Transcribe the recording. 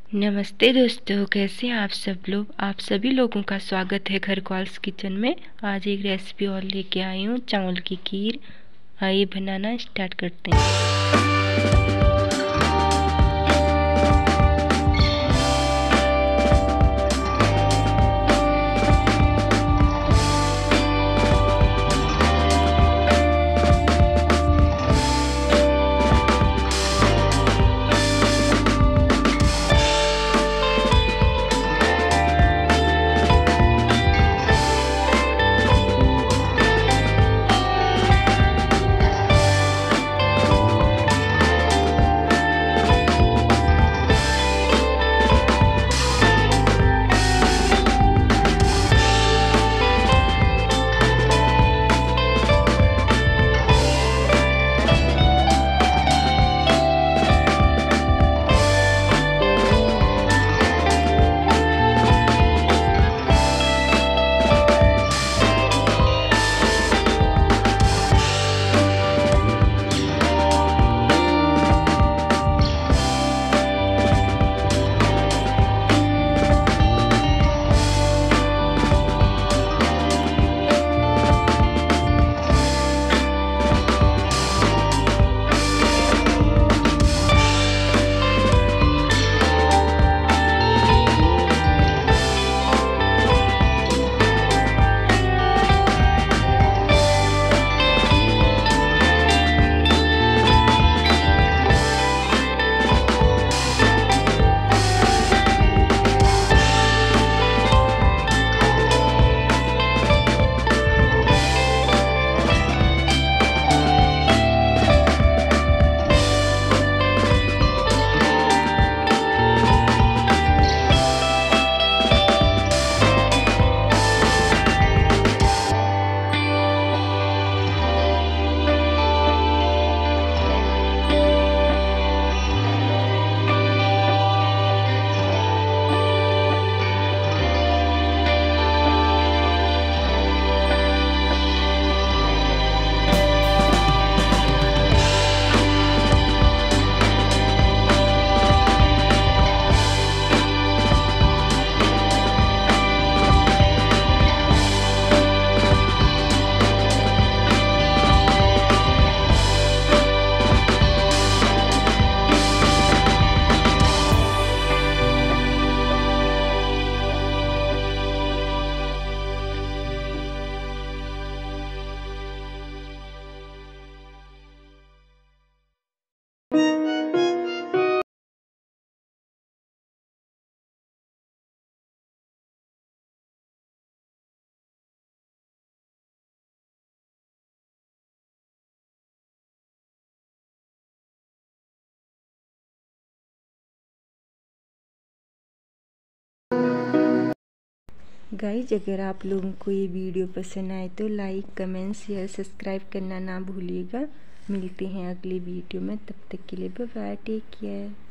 नमस्ते दोस्तों, कैसे हैं आप सब लोग। आप सभी लोगों का स्वागत है घरवाल्स किचन में। आज एक रेसिपी और लेके आई हूँ, चावल की खीर। आइए बनाना स्टार्ट करते हैं। गाइज, अगर आप लोगों को ये वीडियो पसंद आए तो लाइक, कमेंट, शेयर, सब्सक्राइब करना ना भूलिएगा। मिलते हैं अगले वीडियो में, तब तक के लिए बाय बाय, टेक केयर।